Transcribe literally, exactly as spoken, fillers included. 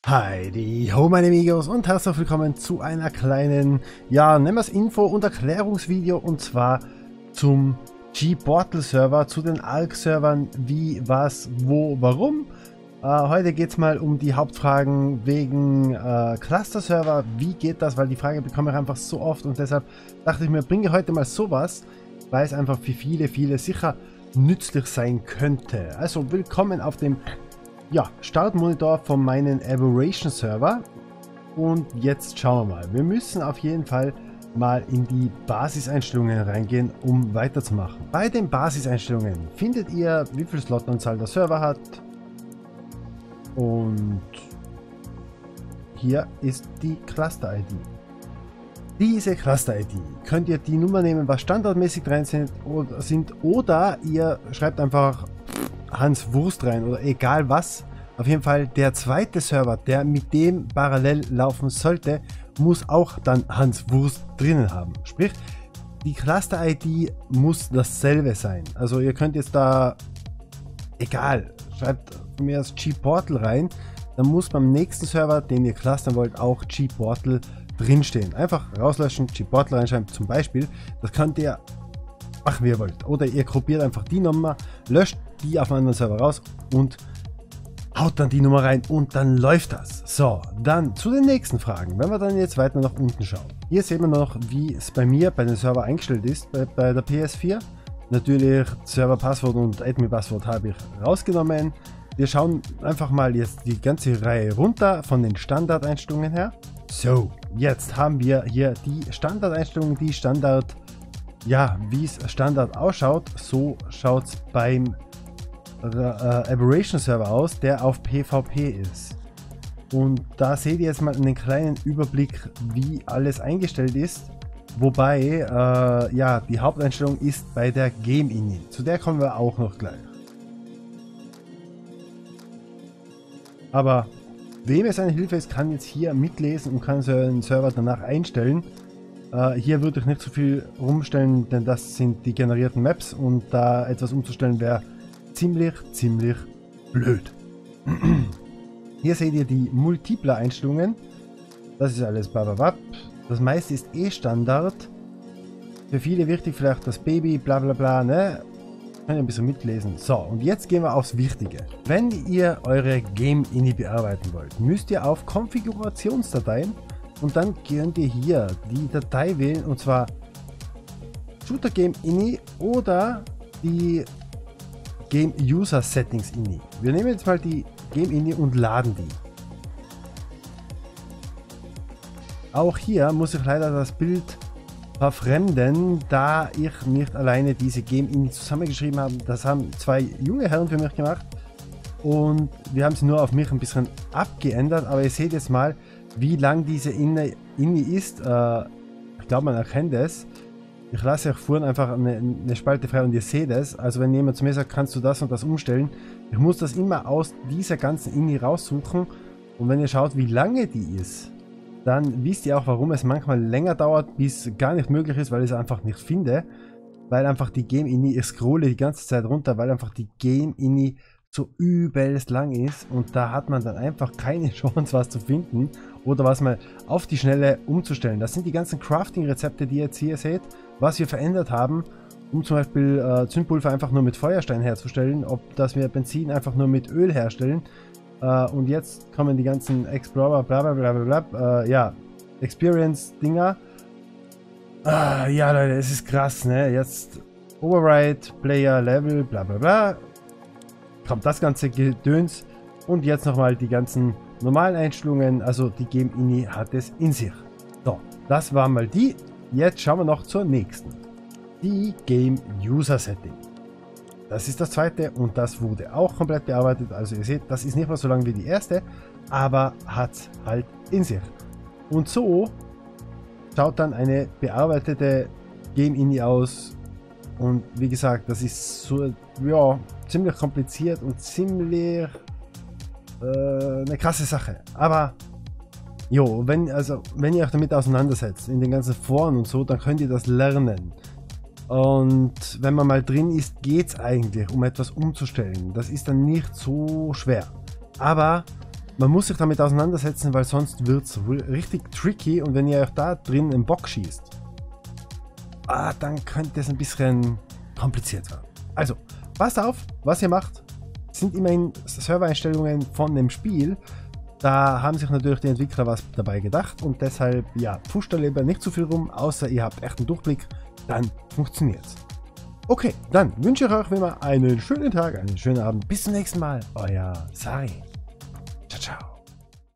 Heidi ho meine Amigos und herzlich willkommen zu einer kleinen, ja, nennen wir es Info- und Erklärungsvideo, und zwar zum G-Portal Server, zu den Ark Servern, wie, was, wo, warum. Äh, heute geht es mal um die Hauptfragen wegen äh, Cluster Server, wie geht das, weil die Frage bekomme ich einfach so oft, und deshalb dachte ich mir, bringe heute mal sowas, weil es einfach für viele, viele sicher nützlich sein könnte. Also willkommen auf dem Ja, Startmonitor von meinen Aberration Server, und jetzt schauen wir mal. Wir müssen auf jeden Fall mal in die Basiseinstellungen reingehen, um weiterzumachen. Bei den Basiseinstellungen findet ihr, wie viel Slotanzahl der Server hat, und hier ist die Cluster I D. Diese Cluster I D könnt ihr die Nummer nehmen, was standardmäßig drin sind, oder, sind, oder ihr schreibt einfach Hans Wurst rein oder egal was. Auf jeden Fall der zweite Server, der mit dem parallel laufen sollte, muss auch dann Hans Wurst drinnen haben. Sprich, die Cluster I D muss dasselbe sein. Also ihr könnt jetzt da, egal, schreibt mir das G-Portal rein, dann muss beim nächsten Server, den ihr clustern wollt, auch G-Portal drinstehen. Einfach rauslöschen, G-Portal reinschreiben zum Beispiel. Das könnt ihr machen, wie ihr wollt. Oder ihr gruppiert einfach die Nummer, löscht die auf einen anderen Server raus und haut dann die Nummer rein, und dann läuft das. So, dann zu den nächsten Fragen. Wenn wir dann jetzt weiter nach unten schauen. Hier sehen wir noch, wie es bei mir bei den Server eingestellt ist, bei, bei der P S vier. Natürlich Server-Passwort und Admin-Passwort habe ich rausgenommen. Wir schauen einfach mal jetzt die ganze Reihe runter von den Standardeinstellungen her. So, jetzt haben wir hier die Standardeinstellungen, die Standard, ja, wie es Standard ausschaut. So schaut es beim äh, Aberration Server aus, der auf PvP ist. Und da seht ihr jetzt mal einen kleinen Überblick, wie alles eingestellt ist. Wobei, äh, ja, die Haupteinstellung ist bei der Game I N I. Zu der kommen wir auch noch gleich. Aber wem es eine Hilfe ist, kann jetzt hier mitlesen und kann seinen Server danach einstellen. Uh, hier würde ich nicht so viel rumstellen, denn das sind die generierten Maps, und da etwas umzustellen wäre ziemlich, ziemlich blöd. Hier seht ihr die Multipler-Einstellungen. Das ist alles bababab. Das meiste ist eh Standard. Für viele wichtig vielleicht das Baby, bla bla bla, ne? Könnt ihr ein bisschen mitlesen. So, und jetzt gehen wir aufs Wichtige. Wenn ihr eure Game I N I bearbeiten wollt, müsst ihr auf Konfigurationsdateien, und dann könnt ihr hier die Datei wählen, und zwar Shooter Game I N I oder die Game User Settings I N I. Wir nehmen jetzt mal die Game I N I und laden die. Auch hier muss ich leider das Bild verfremden, da ich nicht alleine diese Game I N I zusammengeschrieben habe. Das haben zwei junge Herren für mich gemacht, und wir haben sie nur auf mich ein bisschen abgeändert, aber ihr seht jetzt mal, wie lang diese I N I ist. Äh, ich glaube, man erkennt es. Ich lasse euch vorhin einfach eine, eine Spalte frei und ihr seht es. Also wenn jemand zu mir sagt, kannst du das und das umstellen, ich muss das immer aus dieser ganzen I N I raussuchen, und wenn ihr schaut, wie lange die ist, dann wisst ihr auch, warum es manchmal länger dauert, bis gar nicht möglich ist, weil ich es einfach nicht finde. Weil einfach die Game I N I, ich scrolle die ganze Zeit runter, weil einfach die Game I N I so übelst lang ist, und da hat man dann einfach keine Chance, was zu finden oder was mal auf die Schnelle umzustellen. Das sind die ganzen Crafting-Rezepte, die ihr jetzt hier seht, was wir verändert haben, um zum Beispiel äh, Zündpulver einfach nur mit Feuerstein herzustellen, ob dass wir Benzin einfach nur mit Öl herstellen. Äh, und jetzt kommen die ganzen Explorer, bla bla bla bla bla, äh, ja, Experience-Dinger. Ah, ja Leute, es ist krass, ne? Jetzt Override, Player, Level, bla bla bla. Kommt das ganze Gedöns, und jetzt nochmal die ganzen normalen Einstellungen. Also die Game I N I hat es in sich. So, das war mal die. Jetzt schauen wir noch zur nächsten. Die Game User Setting. Das ist das zweite, und das wurde auch komplett bearbeitet. Also ihr seht, das ist nicht mal so lang wie die erste, aber hat es halt in sich. Und so schaut dann eine bearbeitete Game I N I aus. Und wie gesagt, das ist so, ja, ziemlich kompliziert und ziemlich äh, eine krasse Sache. Aber jo, wenn, also, wenn ihr euch damit auseinandersetzt, in den ganzen Foren und so, dann könnt ihr das lernen. Und wenn man mal drin ist, geht es eigentlich, um etwas umzustellen. Das ist dann nicht so schwer. Aber man muss sich damit auseinandersetzen, weil sonst wird es richtig tricky und wenn ihr euch da drin einen Bock schießt, ah, dann könnte es ein bisschen kompliziert werden. Also, passt auf, was ihr macht. Sind immerhin Servereinstellungen von dem Spiel. Da haben sich natürlich die Entwickler was dabei gedacht und deshalb, ja, pfuscht da lieber nicht zu viel rum, außer ihr habt echt einen Durchblick, dann funktioniert's. Okay, dann wünsche ich euch wie immer einen schönen Tag, einen schönen Abend. Bis zum nächsten Mal. Euer Sari.